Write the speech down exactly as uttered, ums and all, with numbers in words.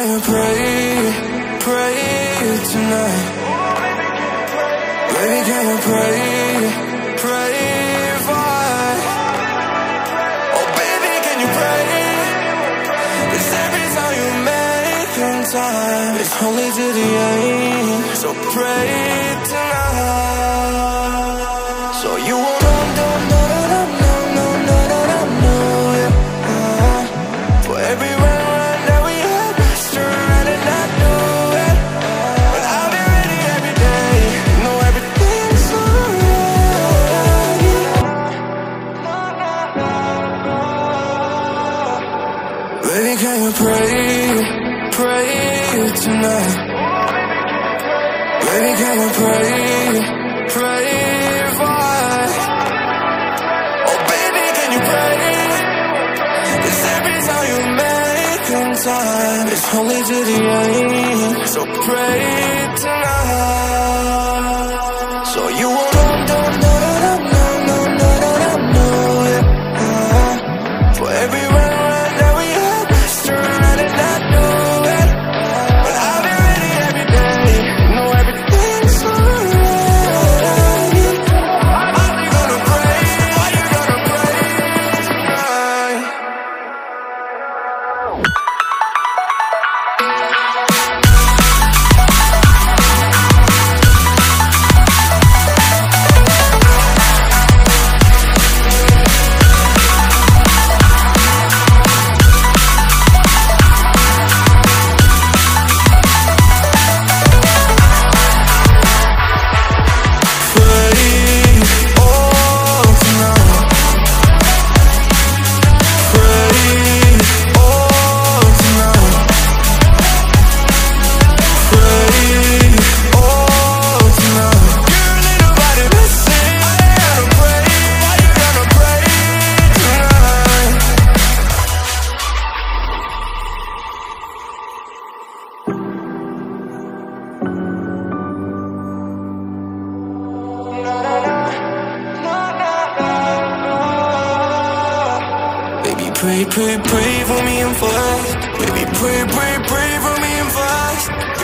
can you pray, pray tonight? Baby, can you pray, pray for us? Oh baby, can you pray? 'Cause every time you make in time, it's only to the end. So pray tonight. So you won't know, no, no, no, no, no, no, no, no, no, yeah. uh, For every run, run that we had, let's turn around and not do it. But I'll be ready every day, you know everything's alright. Baby, can you pray, pray tonight? Baby, can you pray, pray for us? Oh baby, can you pray? 'Cause every time you make in time, it's only to the end. So pray tonight. So you won't know, no, no, no, no, no, no, no, no, yeah. uh, For every run, run that we had, let's turn around and not do it. But I'll be ready every day, you know everything's alright. Are you gonna pray? Are you gonna pray tonight? Baby, pray, pray, pray for me and for us. Baby, pray, pray, pray for me and for us.